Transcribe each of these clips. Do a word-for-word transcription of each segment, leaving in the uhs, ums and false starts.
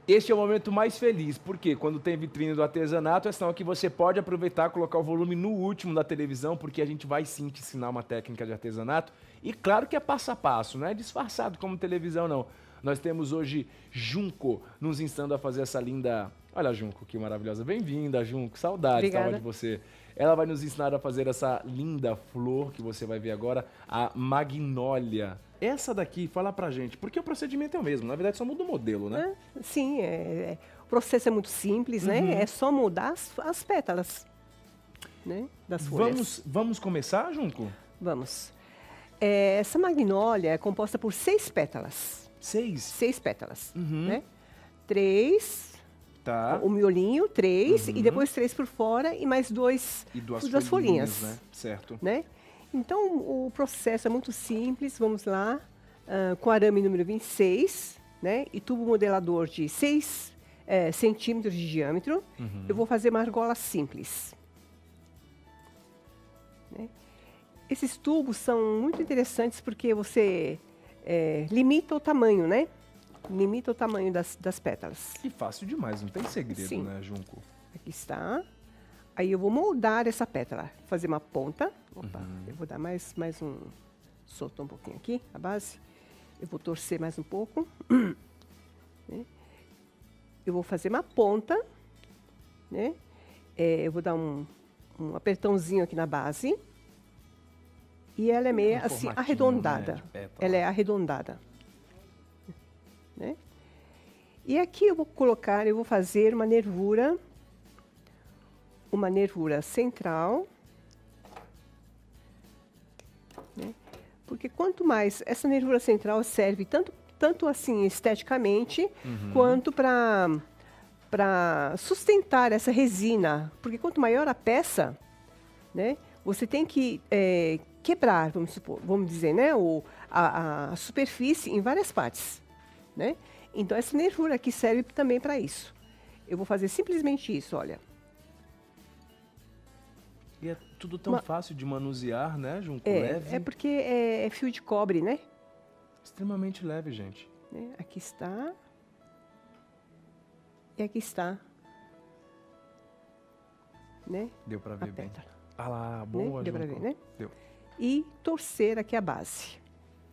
Este é o momento mais feliz, porque quando tem vitrine do artesanato, é sinal que você pode aproveitar e colocar o volume no último da televisão, porque a gente vai sim te ensinar uma técnica de artesanato. E claro que é passo a passo, não é disfarçado como televisão, não. Nós temos hoje Junco nos ensinando a fazer essa linda... Olha, Junco, que maravilhosa. Bem-vinda, Junco. Saudades, estava de você. Ela vai nos ensinar a fazer essa linda flor que você vai ver agora, a magnólia. Essa daqui, fala pra gente, porque o procedimento é o mesmo, na verdade só muda o modelo, né? É, sim, é, é, o processo é muito simples, uhum. né? É só mudar as, as pétalas, né? Das folhas. Vamos, vamos começar, Junco? Vamos. É, essa magnólia é composta por seis pétalas. Seis? Seis pétalas, uhum. né? Três... Tá. O miolinho, três, uhum. e depois três por fora e mais dois, e duas, duas folhinhas. folhinhas, né? Certo. Né? Então, o processo é muito simples, vamos lá, uh, com arame número vinte e seis, né? E tubo modelador de seis é, centímetros de diâmetro, uhum. eu vou fazer uma argola simples. Né? Esses tubos são muito interessantes porque você é, limita o tamanho, né? Limita o tamanho das, das pétalas. E fácil demais, não tem segredo, Sim. né, Junco? Aqui está. Aí eu vou moldar essa pétala, fazer uma ponta. Opa, uhum. eu vou dar mais, mais um... Soltar um pouquinho aqui, a base. Eu vou torcer mais um pouco. né? Eu vou fazer uma ponta, né? É, eu vou dar um, um apertãozinho aqui na base. E ela é meio um assim, arredondada. Né, ela é arredondada. Né? E aqui eu vou colocar, eu vou fazer uma nervura, uma nervura central, né? Porque quanto mais, essa nervura central serve tanto, tanto assim esteticamente, uhum. quanto para para sustentar essa resina, porque quanto maior a peça, né, você tem que é, quebrar, vamos supor, vamos dizer, né, o, a, a superfície em várias partes. Né? Então, essa nervura aqui serve também para isso. Eu vou fazer simplesmente isso, olha. E é tudo tão Uma... fácil de manusear, né, Junco? É, leve. É porque é, é fio de cobre, né? Extremamente leve, gente. Né? Aqui está. E aqui está. Né? Deu para ver a bem. pétala. Ah lá, boa, né? Deu para ver, né? Deu. E torcer aqui a base.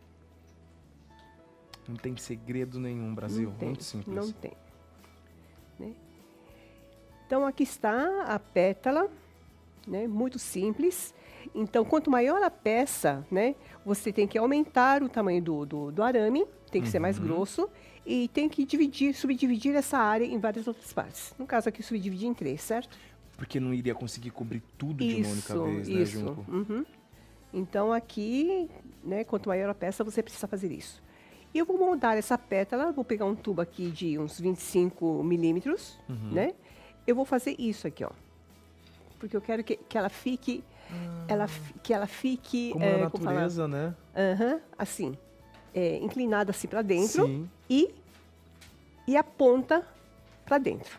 Não tem segredo nenhum, Brasil. Não tem, muito simples. Não tem. Né? Então, aqui está a pétala, né? Muito simples. Então, quanto maior a peça, né? Você tem que aumentar o tamanho do, do, do arame, tem que uhum. ser mais grosso, e tem que dividir, subdividir essa área em várias outras partes. No caso aqui, subdividir em três, certo? Porque não iria conseguir cobrir tudo isso, de uma única vez, né, isso. Junco? Uhum. Então, aqui, né? Quanto maior a peça, você precisa fazer isso. E eu vou moldar essa pétala, vou pegar um tubo aqui de uns vinte e cinco milímetros, uhum. né? Eu vou fazer isso aqui, ó. Porque eu quero que, que ela fique, ah. ela, que ela fique... Como é, a natureza, como né? Uhum, assim, é, inclinada assim para dentro. Sim. E, e a ponta para dentro.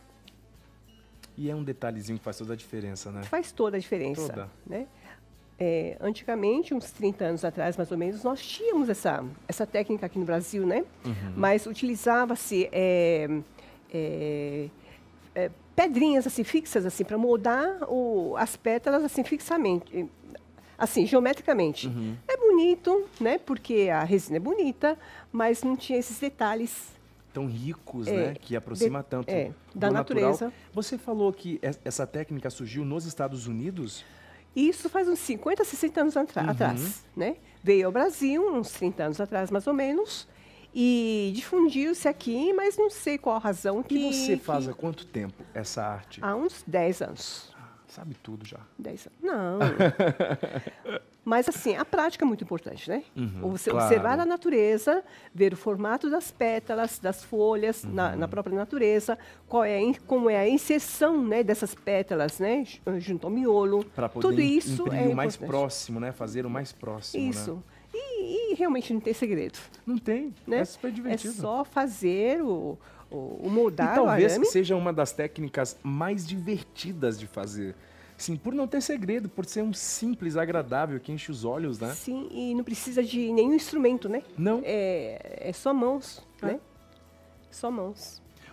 E é um detalhezinho que faz toda a diferença, né? Faz toda a diferença, toda. né? É, antigamente, uns trinta anos atrás, mais ou menos, nós tínhamos essa, essa técnica aqui no Brasil, né? Uhum. Mas utilizava-se é, é, é, pedrinhas assim, fixas assim, para moldar o, as pétalas assim, fixamente, assim, geometricamente. Uhum. É bonito, né? Porque a resina é bonita, mas não tinha esses detalhes. Tão ricos, é, né? Que aproxima de, tanto é, da do natureza. Natural. Você falou que essa técnica surgiu nos Estados Unidos? Isso faz uns cinquenta, sessenta anos atra uhum. atrás, né? Veio ao Brasil, uns trinta anos atrás, mais ou menos, e difundiu-se aqui, mas não sei qual a razão que... E você que... faz há quanto tempo essa arte? Há uns dez anos. Sabe tudo já. dez anos. Não. Mas, assim, a prática é muito importante, né? Uhum, Você claro. observar a natureza, ver o formato das pétalas, das folhas, uhum. na, na própria natureza, qual é, como é a inserção, né, dessas pétalas, né, junto ao miolo. Para poder Tudo isso imprimir é o mais importante. próximo, né? Fazer o mais próximo, Isso. Né? E, e realmente não tem segredo. Não tem, né? É super divertido. É só fazer o, o, o moldar e talvez o arame. seja uma das técnicas mais divertidas de fazer. Sim, por não ter segredo, por ser um simples, agradável, que enche os olhos, né? Sim, e não precisa de nenhum instrumento, né? Não. É, é só mãos, é. né? Só mãos.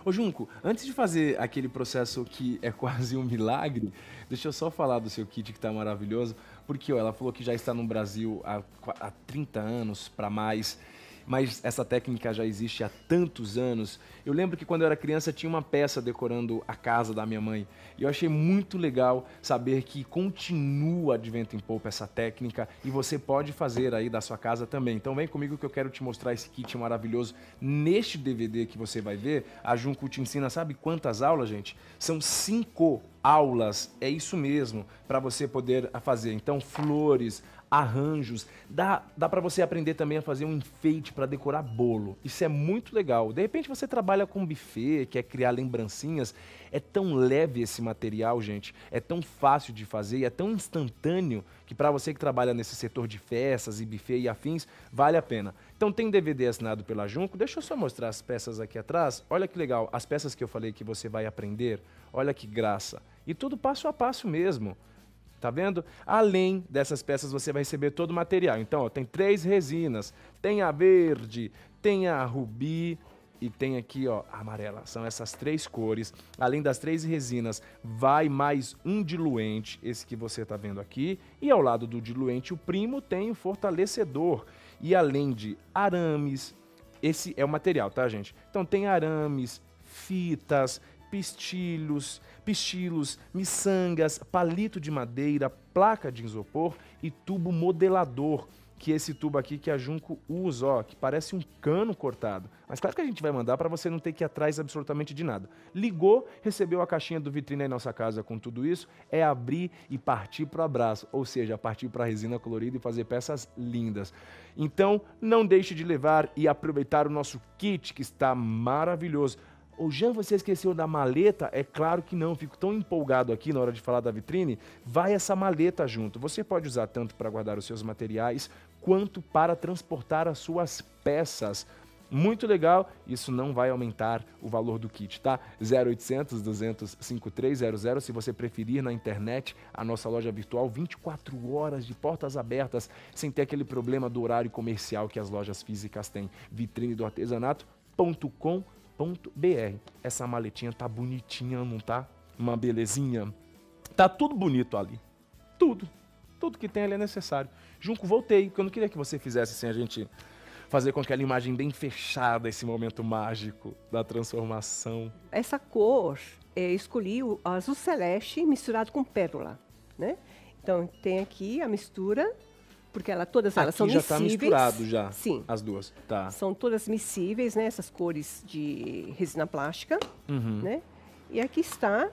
Ô, Junco, antes de fazer aquele processo que é quase um milagre, deixa eu só falar do seu kit que tá maravilhoso, porque ó, ela falou que já está no Brasil há, há trinta anos para mais, mas essa técnica já existe há tantos anos. Eu lembro que quando eu era criança tinha uma peça decorando a casa da minha mãe. E eu achei muito legal saber que continua de vento em popa essa técnica e você pode fazer aí da sua casa também. Então vem comigo que eu quero te mostrar esse kit maravilhoso. Neste D V D que você vai ver, a Junco te ensina, sabe quantas aulas, gente? São cinco aulas, é isso mesmo, para você poder fazer. Então, flores, arranjos, dá, dá para você aprender também a fazer um enfeite para decorar bolo. Isso é muito legal. De repente você trabalha com buffet, quer criar lembrancinhas, é tão leve esse material, gente, é tão fácil de fazer e é tão instantâneo que para você que trabalha nesse setor de festas e buffet e afins, vale a pena. Então tem D V D assinado pela Junco, deixa eu só mostrar as peças aqui atrás, olha que legal, as peças que eu falei que você vai aprender, olha que graça, e tudo passo a passo mesmo. Tá vendo? Além dessas peças, você vai receber todo o material. Então, ó, tem três resinas. Tem a verde, tem a rubi e tem aqui, ó, a amarela. São essas três cores. Além das três resinas, vai mais um diluente, esse que você tá vendo aqui. E ao lado do diluente, o primo tem o fortalecedor. E além de arames, esse é o material, tá, gente? Então, tem arames, fitas, pistilhos, pistilos, miçangas, palito de madeira, placa de isopor e tubo modelador, que é esse tubo aqui que a Junco usa, ó, que parece um cano cortado. Mas claro que a gente vai mandar para você não ter que ir atrás absolutamente de nada. Ligou, recebeu a caixinha do Vitrine em nossa casa com tudo isso, é abrir e partir para o abraço, ou seja, partir para a resina colorida e fazer peças lindas. Então, não deixe de levar e aproveitar o nosso kit, que está maravilhoso. Ô Jean, você esqueceu da maleta? É claro que não, fico tão empolgado aqui na hora de falar da vitrine. Vai essa maleta junto. Você pode usar tanto para guardar os seus materiais, quanto para transportar as suas peças. Muito legal, isso não vai aumentar o valor do kit, tá? zero oitocentos, duzentos, cinquenta e três zero zero, se você preferir na internet, a nossa loja virtual, vinte e quatro horas de portas abertas, sem ter aquele problema do horário comercial que as lojas físicas têm. vitrine do artesanato ponto com ponto br. Essa maletinha tá bonitinha, não tá? Uma belezinha. Tá tudo bonito ali. Tudo. Tudo que tem ali é necessário. Junco, voltei, porque eu não queria que você fizesse sem a gente fazer com aquela imagem bem fechada, esse momento mágico da transformação. Essa cor, é, escolhi o azul celeste misturado com pérola, né? Então, tem aqui a mistura, porque ela, todas elas Aqui são já miscíveis. tá misturado já, Sim. as duas. Tá. São todas miscíveis, né? Essas cores de resina plástica, Uhum. né? E aqui está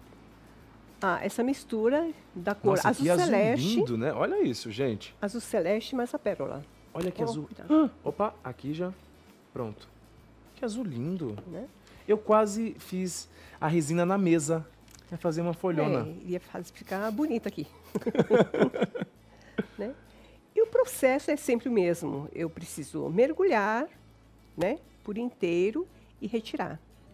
ah, essa mistura da cor Nossa, azul que azul celeste. lindo, né? Olha isso, gente. Azul celeste mais a pérola. Olha que Oh, azul. cuidado. Ah, opa, aqui já. Pronto. Que azul lindo. Né? Eu quase fiz a resina na mesa. Vai fazer uma folhona. É, iria fazer ficar bonita aqui. Né? E o processo é sempre o mesmo. Eu preciso mergulhar, né, por inteiro e retirar.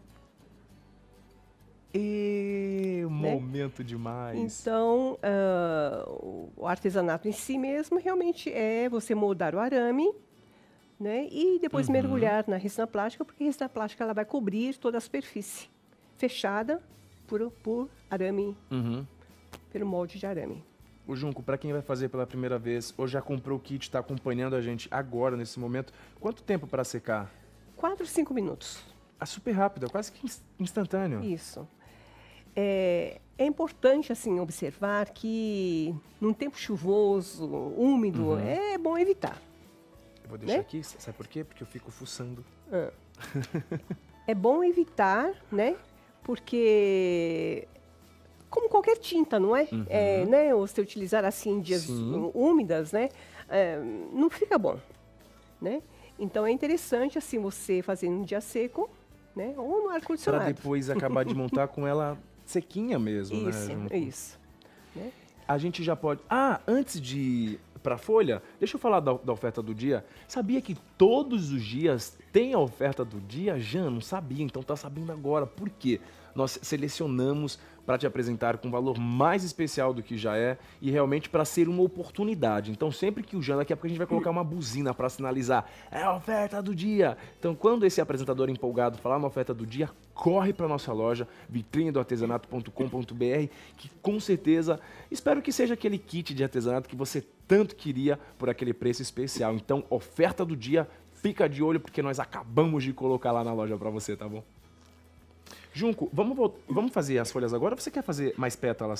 E Né? momento demais. Então, ah, o artesanato em si mesmo realmente é você moldar o arame, né, e depois Uhum. mergulhar na resina plástica, porque a resina plástica ela vai cobrir toda a superfície, fechada por, por arame, Uhum. pelo molde de arame. O Junco, para quem vai fazer pela primeira vez ou já comprou o kit, está acompanhando a gente agora, nesse momento, quanto tempo para secar? Quatro, cinco minutos. Ah, super rápido, é quase que ins- instantâneo. Isso. É, é importante assim observar que num tempo chuvoso, úmido, Uhum. é bom evitar. Eu vou deixar Né? aqui, sabe por quê? Porque eu fico fuçando. Ah. É bom evitar, né? Porque como qualquer tinta, não é? Uhum. É, né? Ou se utilizar assim em dias Sim. úmidas, né? É, não fica bom, né? Então é interessante assim você fazer num dia seco, né? Ou no ar Para condicionado. depois acabar de montar com ela sequinha mesmo, Isso, né, Junco? isso. Né? A gente já pode... Ah, antes de ir para a folha, deixa eu falar da, da oferta do dia. Sabia que todos os dias tem a oferta do dia? Já não sabia, então tá sabendo agora. Por quê? Nós selecionamos para te apresentar com um valor mais especial do que já é e realmente para ser uma oportunidade. Então sempre que o Jean, daqui a pouco a gente vai colocar uma buzina para sinalizar, é a oferta do dia. Então quando esse apresentador empolgado falar na oferta do dia, corre para nossa loja, vitrine do artesanato ponto com ponto br, que com certeza, espero que seja aquele kit de artesanato que você tanto queria por aquele preço especial. Então oferta do dia, fica de olho porque nós acabamos de colocar lá na loja para você, tá bom? Junco, vamos, vamos fazer as folhas agora ou você quer fazer mais pétalas?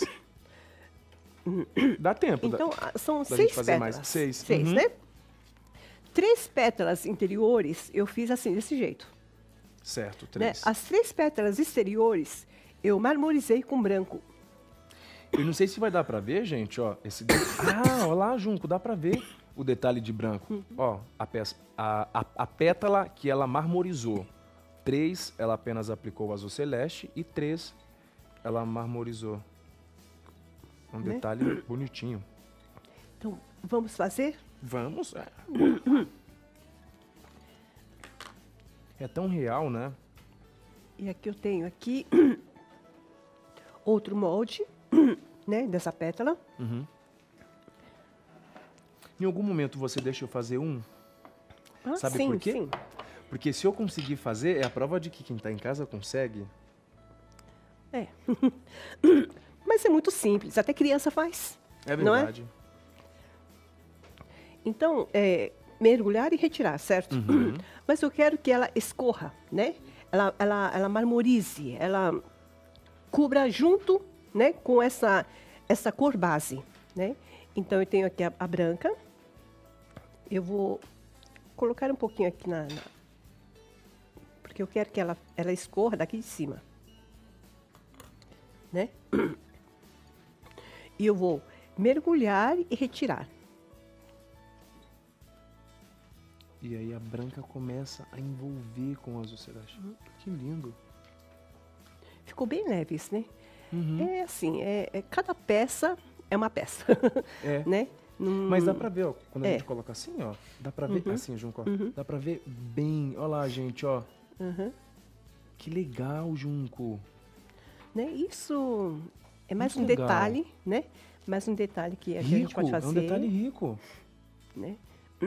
Dá tempo. Então, da, são da seis fazer pétalas. Mais. Seis. Seis, uhum. né? Três pétalas interiores eu fiz assim, desse jeito. Certo, Né? três. As três pétalas exteriores eu marmorizei com branco. Eu não sei se vai dar pra ver, gente, ó. Esse de... Ah, olha lá, Junco, dá pra ver o detalhe de branco. Uhum. Ó, a, peça, a, a, a pétala que ela marmorizou. Três, ela apenas aplicou o azul celeste e três, ela marmorizou. Um né? detalhe bonitinho. Então, vamos fazer? Vamos. É. É tão real, né? E aqui eu tenho aqui outro molde, né, dessa pétala. Uhum. Em algum momento você deixa eu fazer um? Ah, Sabe sim, por quê? Sim. Porque se eu conseguir fazer, é a prova de que quem está em casa consegue. É. Mas é muito simples, até criança faz. É verdade. Não é? Então, é, mergulhar e retirar, certo? Uhum. Mas eu quero que ela escorra, né? Ela, ela, ela marmorize, ela cubra junto, né, com essa, essa cor base, né? Então, eu tenho aqui a, a branca. Eu vou colocar um pouquinho aqui na... na porque eu quero que ela, ela escorra daqui de cima. Né? E eu vou mergulhar e retirar. E aí a branca começa a envolver com o azul celeste. Uhum. Que lindo. Ficou bem leve isso, né? Uhum. É assim, é, é, cada peça é uma peça. É. Né? Num... Mas dá pra ver, ó, quando a é. gente coloca assim, ó, dá pra ver, uhum. assim, Junco, ó, uhum. dá pra ver bem, ó lá, gente, ó. Uhum. Que legal, Junco. Né? Isso é mais Muito um legal. detalhe, né? Mais um detalhe que, Rico, que a gente pode fazer. É um detalhe rico. Né?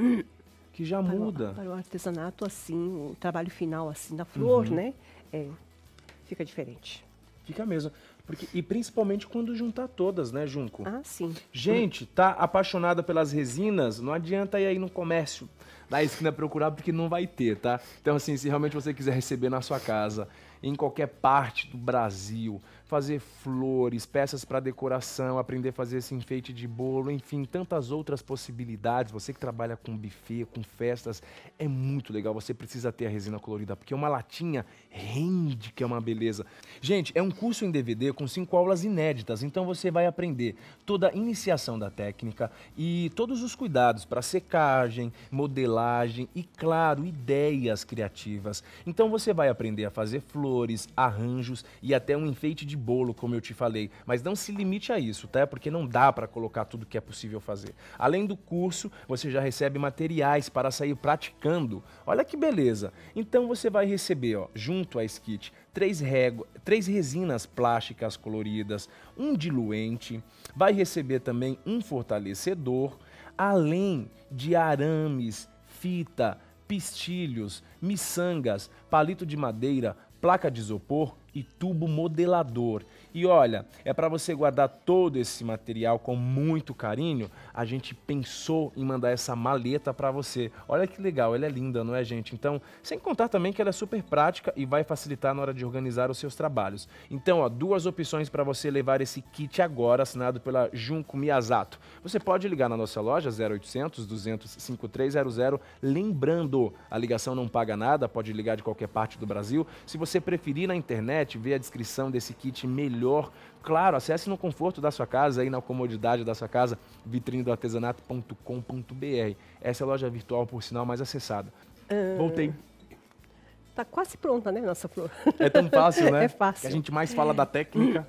Que já para muda. O, para o artesanato, assim, o trabalho final, assim, da flor, uhum. né? É, fica diferente. Fica mesmo. Porque, e principalmente quando juntar todas, né, Junco? Ah, sim. Gente, tá apaixonada pelas resinas? Não adianta ir aí no comércio da esquina procurar, porque não vai ter, tá? Então, assim, se realmente você quiser receber na sua casa, em qualquer parte do Brasil, fazer flores, peças para decoração, aprender a fazer esse enfeite de bolo, enfim, tantas outras possibilidades. Você que trabalha com buffet, com festas, é muito legal. Você precisa ter a resina colorida, porque uma latinha rende, que é uma beleza. Gente, é um curso em D V D com cinco aulas inéditas, então você vai aprender toda a iniciação da técnica e todos os cuidados para secagem, modelagem e, claro, ideias criativas. Então você vai aprender a fazer flores, arranjos e até um enfeite de bolo, como eu te falei. Mas não se limite a isso, tá? Porque não dá para colocar tudo que é possível fazer. Além do curso, você já recebe materiais para sair praticando. Olha que beleza! Então você vai receber, ó, junto a esse kit, três, régua, três resinas plásticas coloridas, um diluente, vai receber também um fortalecedor, além de arames, fita, pistilhos, miçangas, palito de madeira, placa de isopor e tubo modelador. E olha, é para você guardar todo esse material com muito carinho, a gente pensou em mandar essa maleta para você. Olha que legal, ela é linda, não é, gente? Então, sem contar também que ela é super prática e vai facilitar na hora de organizar os seus trabalhos. Então, ó, duas opções para você levar esse kit agora, assinado pela Junco Miyazato. Você pode ligar na nossa loja zero oitocentos, duzentos, cinquenta e três zero zero, lembrando, a ligação não paga nada, pode ligar de qualquer parte do Brasil. Se você preferir na internet, ver a descrição desse kit melhor, claro, acesse no conforto da sua casa, aí na comodidade da sua casa, vitrine do artesanato ponto com ponto br. Essa é a loja virtual, por sinal, mais acessada. Uh, Voltei. Tá quase pronta, né, nossa flor? É tão fácil, né? É fácil. Que a gente mais fala da técnica.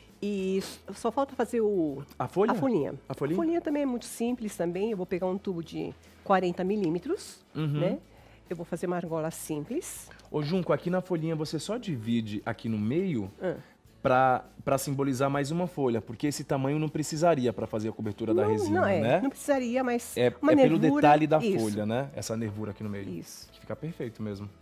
E só falta fazer o... A folha? A folhinha. A folhinha? A folhinha também é muito simples também. Eu vou pegar um tubo de quarenta milímetros, uhum. né? eu vou fazer uma argola simples. Ô, Junco, aqui na folhinha você só divide aqui no meio Ah. para simbolizar mais uma folha, porque esse tamanho não precisaria para fazer a cobertura da Não, resina, não é, né? não precisaria, mas É, uma é pelo nervura, detalhe da isso. folha, né? Essa nervura aqui no meio. Isso. Que fica perfeito mesmo.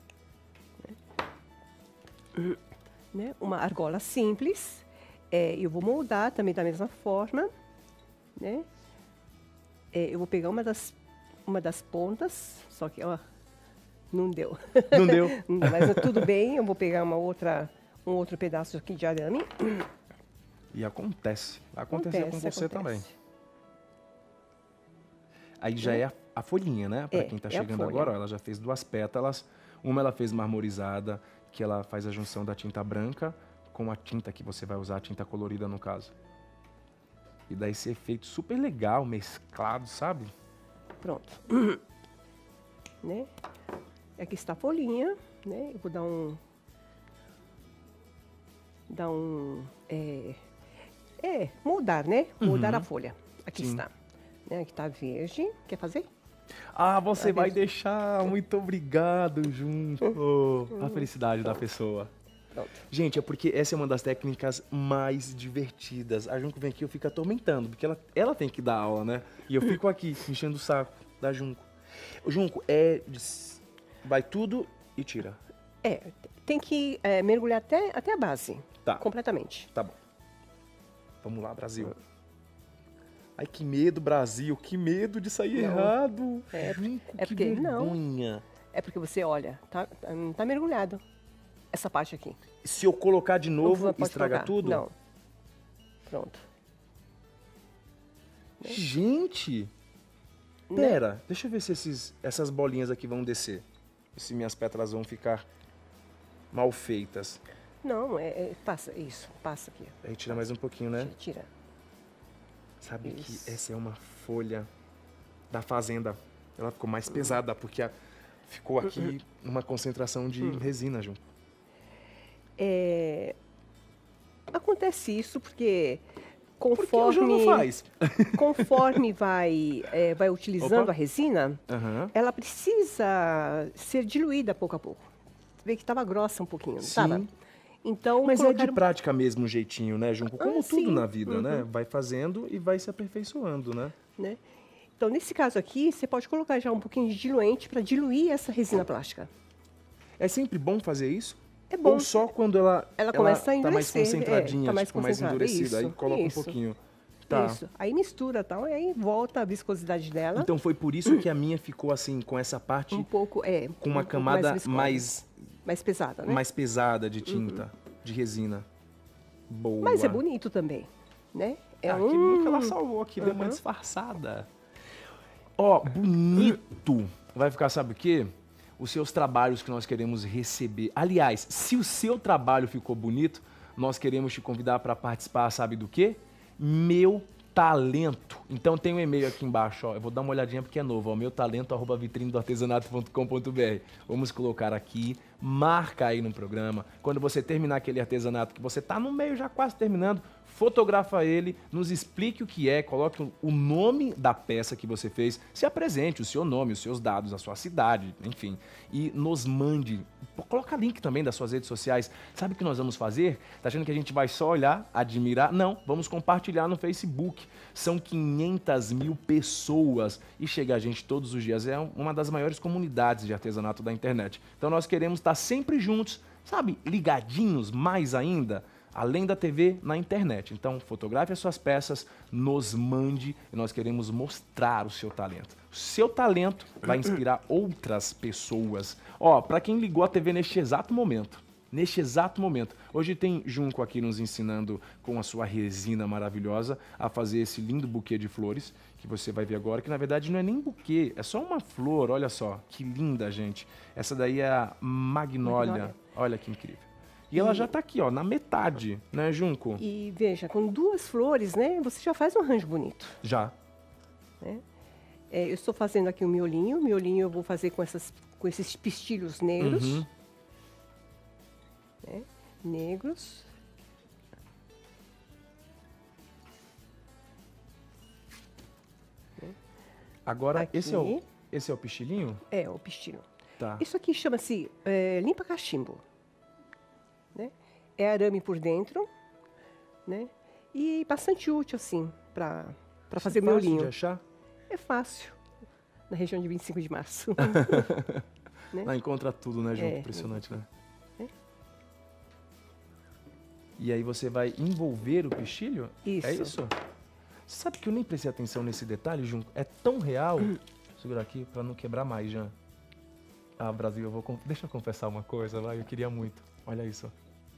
Né? Uma argola simples. É, eu vou moldar também da mesma forma. Né? É, eu vou pegar uma das, uma das pontas, só que ó, não deu. Não deu? Não deu, mas tudo bem, eu vou pegar uma outra, um outro pedaço aqui de arame. E acontece. Aconteceu com Acontece, você acontece. também. Aí já é a, a folhinha, né? Para É, quem tá é a chegando folha. agora, ó, ela já fez duas pétalas. Uma ela fez marmorizada, que ela faz a junção da tinta branca com a tinta que você vai usar, a tinta colorida no caso. E dá esse efeito super legal, mesclado, sabe? Pronto. Né? Aqui está a folhinha, né? Eu vou dar um... Dar um... É, é moldar, né? Moldar a folha. Aqui Sim. está. Né? Aqui está verde. Quer fazer? Ah, você Ah, vai mesmo. deixar. Muito obrigado, Junco. A felicidade da pessoa. Pronto. Gente, é porque essa é uma das técnicas mais divertidas. A Junco vem aqui e eu fico atormentando, porque ela, ela tem que dar aula, né? E eu fico aqui, enchendo o saco da Junco. O Junco, é... de- vai tudo e tira. É, tem que é, mergulhar até, até a base. Tá. Completamente. Tá bom. Vamos lá, Brasil. Ai, que medo, Brasil. Que medo de sair Não. errado. É, Junco, é que porque- não. vergonha. É porque você olha, tá, tá, não tá mergulhado. Essa parte aqui. Se eu colocar de novo, Pode estraga colocar. tudo? Não. Pronto. Gente! Né? Pera, deixa eu ver se esses, essas bolinhas aqui vão descer. Se minhas pétalas vão ficar mal feitas. Não, é, é- passa isso, passa aqui. Aí tira mais um pouquinho, né? Tira. tira. Sabe Isso. que essa é uma folha da fazenda. Ela ficou mais pesada, porque a- ficou aqui uma concentração de resina, Ju. É, acontece isso porque Por que o Ju conforme, não faz? conforme vai, é, vai utilizando Opa. a resina, Aham. ela precisa ser diluída pouco a pouco. Você vê que estava grossa um pouquinho, não Sim. estava? Então, Mas é de colocaram- prática mesmo o jeitinho, né, Junco? Como Ah, tudo sim. na vida, né? Vai fazendo e vai se aperfeiçoando, né? né? Então, nesse caso aqui, você pode colocar já um pouquinho de diluente para diluir essa resina plástica. É sempre bom fazer isso? É bom. Ou só quando ela, Ela começa a tá mais endurecer, é, concentradinha, tá mais tipo, mais concentrada, endurecida, aí isso, coloca isso. um pouquinho. Tá. Isso. Aí mistura tal, e aí volta a viscosidade dela. Então foi por isso que a minha ficou assim, com essa parte, um pouco, é. com uma um pouco camada viscosa, mais, mais pesada, né? mais pesada de tinta, de resina. Boa. Mas é bonito também, né? É Ah, um... que bom que ela salvou aqui, deu uma Uhum. disfarçada. Ó, bonito. Vai ficar, sabe o quê? Os seus trabalhos que nós queremos receber. Aliás, se o seu trabalho ficou bonito, nós queremos te convidar para participar, sabe do quê? Meu talento. Então tem um e-mail aqui embaixo, ó. Eu vou dar uma olhadinha porque é novo, ó. meu talento arroba vitrine do artesanato ponto com ponto br. Vamos colocar aqui, marca aí no programa. Quando você terminar aquele artesanato que você tá no meio já quase terminando, fotografa ele, nos explique o que é, coloque o nome da peça que você fez, se apresente, o seu nome, os seus dados, a sua cidade, enfim, e nos mande. Coloca link também das suas redes sociais. Sabe o que nós vamos fazer? Tá achando que a gente vai só olhar, admirar? Não, vamos compartilhar no Facebook. São quinhentas mil pessoas e chega a gente todos os dias. É uma das maiores comunidades de artesanato da internet. Então nós queremos estar sempre juntos, sabe, ligadinhos mais ainda, além da T V, na internet. Então, fotografe as suas peças, nos mande e nós queremos mostrar o seu talento. O seu talento vai inspirar outras pessoas. Ó, para quem ligou a T V neste exato momento, neste exato momento, hoje tem Junco aqui nos ensinando com a sua resina maravilhosa a fazer esse lindo buquê de flores que você vai ver agora, que na verdade não é nem buquê, é só uma flor, olha só, que linda, gente. Essa daí é a magnólia, Magnólia. olha que incrível. E ela já tá aqui, ó, na metade, né, Junco? E veja, com duas flores, né? Você já faz um arranjo bonito. Já. É, eu estou fazendo aqui o miolinho. O miolinho eu vou fazer com, essas, com esses pistilhos negros. Uhum. Né? Negros. Agora, Aqui. esse é, o, esse é o pistilinho? É, o pistilho. Tá. Isso aqui chama-se é, limpa-cachimbo. Né? É arame por dentro, né? E bastante útil, assim, para fazer é fácil miolinho. de achar? É fácil, na região de vinte e cinco de março. Né? Lá encontra tudo, né, Junco? É, Impressionante, né? É. E aí você vai envolver o pistilho? Isso. É isso? Você sabe que eu nem prestei atenção nesse detalhe, Junco? É tão real. Vou segurar aqui para não quebrar mais, Jean. Ah, Brasil, eu vou... Deixa eu confessar uma coisa, vai. Eu queria muito. Olha isso.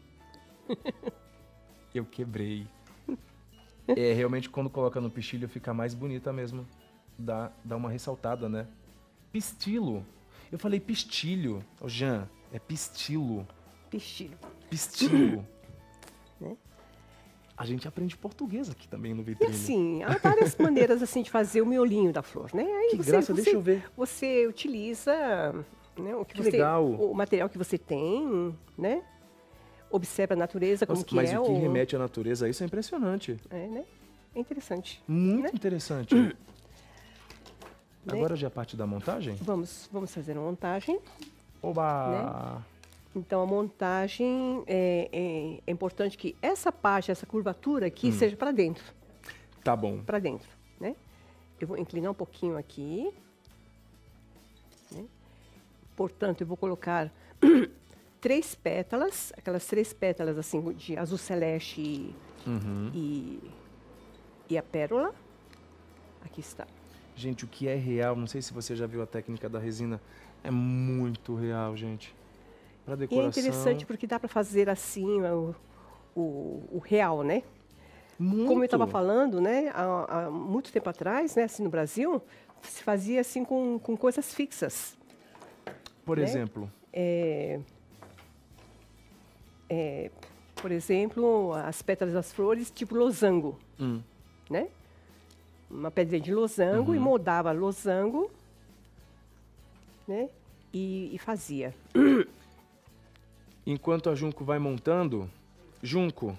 Eu quebrei. É, realmente, quando coloca no pistilho, fica mais bonita mesmo. Dá, dá uma ressaltada, né? Pistilo. Eu falei pistilho. Ô, Jean, é pistilo. Pistilho. Pistilo. Né? A gente aprende português aqui também no E Vitrine. assim, há várias maneiras assim de fazer o miolinho da flor, né? Aí Que você, graça, você, deixa eu ver. Você utiliza, né, o que, Que você, legal. o material que você tem, né? Observa a natureza como Nossa, que mas é. o que o... remete à natureza, isso é impressionante. É, né? É interessante. Muito né? interessante. Né? Agora já é a parte da montagem? Vamos, vamos fazer a montagem. Oba! Então, a montagem, é, é, é importante que essa parte, essa curvatura aqui, hum. seja para dentro. Tá bom. Para dentro, né? Eu vou inclinar um pouquinho aqui. Né? Portanto, eu vou colocar três pétalas, aquelas três pétalas assim, de azul celeste e, uhum. e, e a pérola. Aqui está. Gente, o que é real, não sei se você já viu a técnica da resina, é muito real, gente. Pra decoração. E é interessante porque dá para fazer assim o, o, o real, né? Muito. Como eu estava falando, né? Há, há muito tempo atrás, né? Assim no Brasil, se fazia assim com, com coisas fixas. Por né? exemplo? É, é, por exemplo, as pétalas das flores, tipo losango, hum. né? Uma pedrinha de losango, uhum. e moldava losango, né? E, e fazia. Enquanto a Junco vai montando, Junco,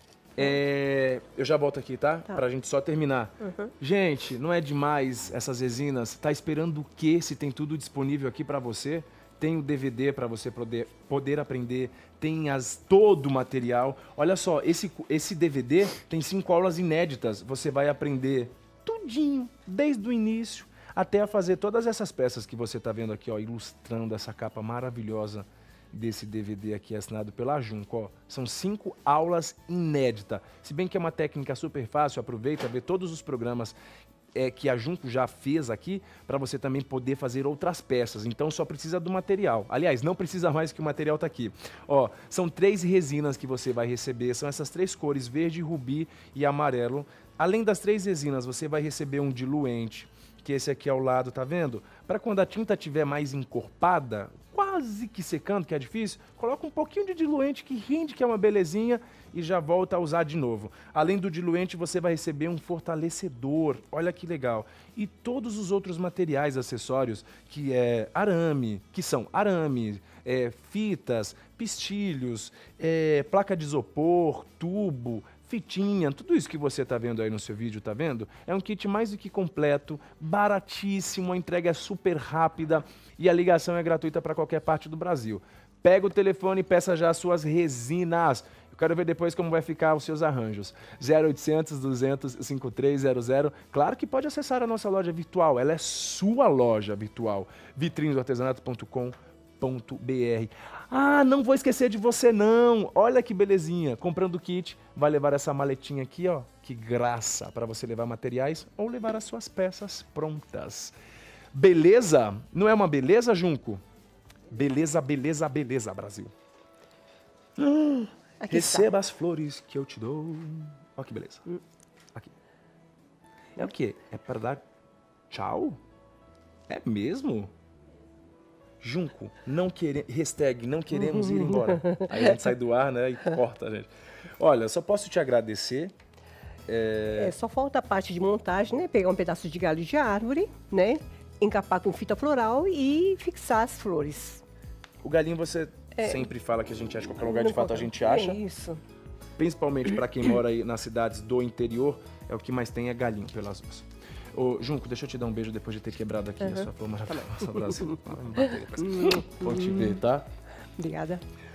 é... eu já volto aqui, tá? Tá. Pra gente só terminar. Uhum. Gente, não é demais essas resinas? Tá esperando o quê? Se tem tudo disponível aqui pra você? Tem o D V D para você poder, poder aprender, tem as, todo o material. Olha só, esse, esse D V D tem cinco aulas inéditas. Você vai aprender tudinho, desde o início até a fazer todas essas peças que você está vendo aqui, ó, ilustrando essa capa maravilhosa desse D V D aqui assinado pela Junco. Ó. São cinco aulas inéditas. Se bem que é uma técnica super fácil, aproveita, vê todos os programas É, que a Junco já fez aqui, para você também poder fazer outras peças. Então só precisa do material. Aliás, não precisa mais que o material está aqui. Ó, são três resinas que você vai receber, são essas três cores, verde, rubi e amarelo. Além das três resinas, você vai receber um diluente, que esse aqui ao lado, tá vendo? Para quando a tinta estiver mais encorpada, quase que secando, que é difícil, coloca um pouquinho de diluente que rende, que é uma belezinha, e já volta a usar de novo. Além do diluente, você vai receber um fortalecedor, olha que legal. E todos os outros materiais, acessórios, que é arame, que são arame, é, fitas, pistilhos, é, placa de isopor, tubo, fitinha, tudo isso que você está vendo aí no seu vídeo, tá vendo? É um kit mais do que completo, baratíssimo, a entrega é super rápida e a ligação é gratuita para qualquer parte do Brasil. Pega o telefone e peça já as suas resinas. Eu quero ver depois como vai ficar os seus arranjos. zero oitocentos, duzentos, cinquenta e três zero zero. Claro que pode acessar a nossa loja virtual, ela é sua loja virtual, vitrine do artesanato ponto com ponto br. Ah, não vou esquecer de você não. Olha que belezinha. Comprando o kit, vai levar essa maletinha aqui, ó. Que graça para você levar materiais ou levar as suas peças prontas. Beleza? Não é uma beleza, Junco? Beleza, beleza, beleza, Brasil. Aqui Receba está. as flores que eu te dou. Olha que beleza. Aqui. É o quê? É para dar tchau? É mesmo? Junco, não quere... hashtag não queremos ir embora. Aí a gente sai do ar, né, e corta a gente. Olha, só posso te agradecer. É... É, só falta a parte de montagem, né? Pegar um pedaço de galho de árvore, né? Encapar com fita floral e fixar as flores. O galinho você é... sempre fala que a gente acha, em qualquer lugar de fato a gente acha. É isso. Principalmente para quem mora aí nas cidades do interior, é o que mais tem é galinho pelas ruas. Ô, Junco, deixa eu te dar um beijo depois de ter quebrado aqui Uhum. a sua pluma. Nossa, abraço. Bom te ver, tá? Obrigada.